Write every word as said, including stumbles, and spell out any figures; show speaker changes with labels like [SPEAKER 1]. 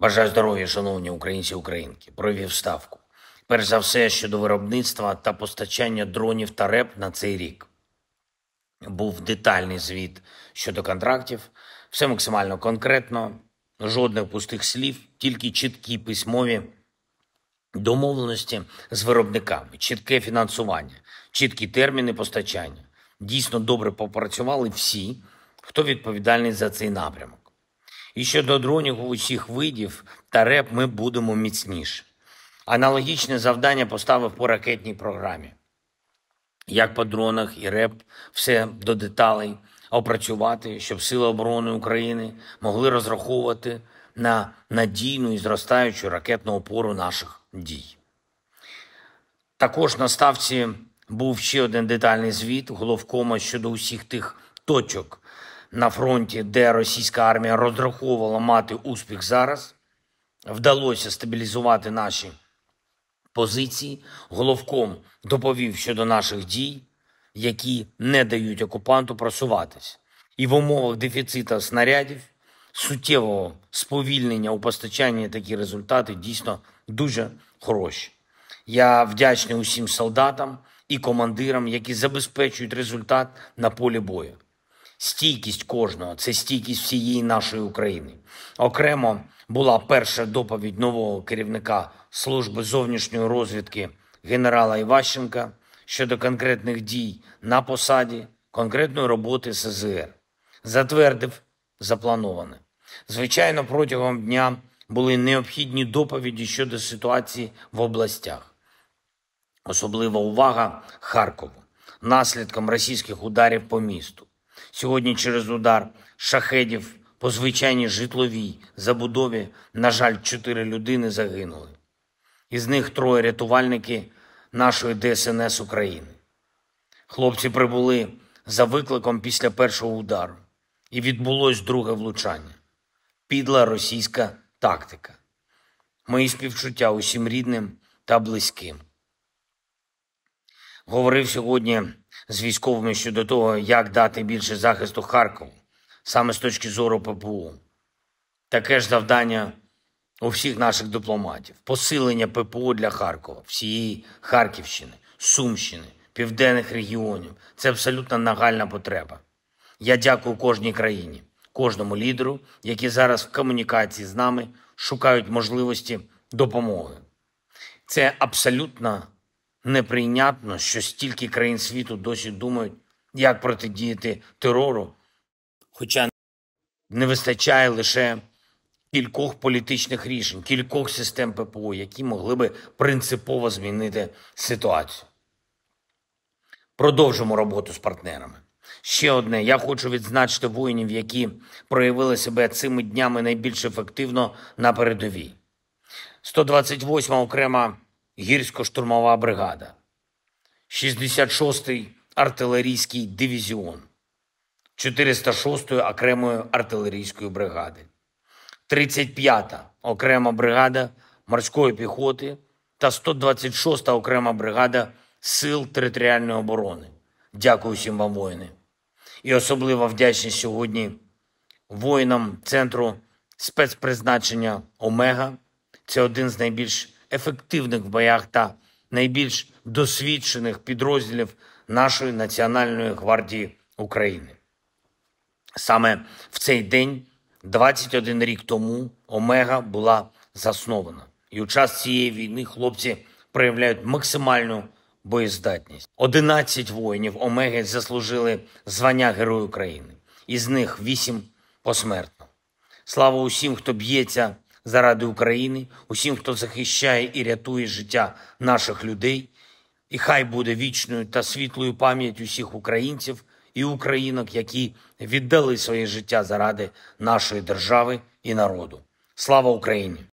[SPEAKER 1] Бажаю здоров'я, шановні українці і українки. Провів ставку. Перш за все, щодо виробництва та постачання дронів та РЕП на цей рік. Був детальний звіт щодо контрактів. Все максимально конкретно, жодних пустих слів, тільки чіткі письмові домовленості з виробниками, чітке фінансування, чіткі терміни постачання. Дійсно добре попрацювали всі, хто відповідальний за цей напрямок. І щодо дронів усіх видів та РЕП ми будемо міцніше. Аналогічне завдання поставив по ракетній програмі. Як по дронах і РЕП, все до деталей опрацювати, щоб Сили оборони України могли розраховувати на надійну і зростаючу ракетну опору наших дій. Також на ставці був ще один детальний звіт головкома щодо усіх тих точок на фронті, де російська армія розраховувала мати успіх зараз. Вдалося стабілізувати наші позиції. Головком доповів щодо наших дій, які не дають окупанту просуватися. І в умовах дефіциту снарядів, суттєвого сповільнення у постачанні такі результати дійсно дуже хороші. Я вдячний усім солдатам і командирам, які забезпечують результат на полі бою. Стійкість кожного – це стійкість всієї нашої України. Окремо була перша доповідь нового керівника Служби зовнішньої розвідки генерала Іващенка щодо конкретних дій на посаді, конкретної роботи СЗР. Затвердив заплановане. Звичайно, протягом дня були необхідні доповіді щодо ситуації в областях. Особлива увага Харкову, наслідком російських ударів по місту. Сьогодні через удар шахедів по звичайній житловій забудові, на жаль, чотири людини загинули. Із них троє рятувальники нашої Де Ес Ен Ес України. Хлопці прибули за викликом після першого удару. І відбулось друге влучання. Підла російська тактика. Мої співчуття усім рідним та близьким. Говорив сьогодні з військовими щодо того, як дати більше захисту Харкову, саме з точки зору Пе Пе О. Таке ж завдання у всіх наших дипломатів. Посилення Пе Пе О для Харкова, всієї Харківщини, Сумщини, південних регіонів. Це абсолютно нагальна потреба. Я дякую кожній країні, кожному лідеру, які зараз в комунікації з нами шукають можливості допомоги. Це абсолютно неприйнятно, що стільки країн світу досі думають, як протидіяти терору, хоча не вистачає лише кількох політичних рішень, кількох систем Пе Пе О, які могли би принципово змінити ситуацію. Продовжимо роботу з партнерами. Ще одне. Я хочу відзначити воїнів, які проявили себе цими днями найбільш ефективно на передовій. сто двадцять восьма окрема гірсько-штурмова бригада, шістдесят шостий артилерійський дивізіон, чотириста шостої окремої артилерійської бригади, тридцять п'ята окрема бригада морської піхоти та сто двадцять шоста окрема бригада Сил територіальної оборони. Дякую всім вам, воїни. І особлива вдячність сьогодні воїнам Центру спецпризначення «Омега». Це один з найбільш ефективних в боях та найбільш досвідчених підрозділів нашої Національної гвардії України. Саме в цей день, двадцять один рік тому, «Омега» була заснована. І у час цієї війни хлопці проявляють максимальну боєздатність. одинадцять воїнів «Омеги» заслужили звання Герой України. Із них вісім посмертно. Слава усім, хто б'ється заради України, усім, хто захищає і рятує життя наших людей. І хай буде вічною та світлою пам'ять усіх українців і українок, які віддали своє життя заради нашої держави і народу. Слава Україні!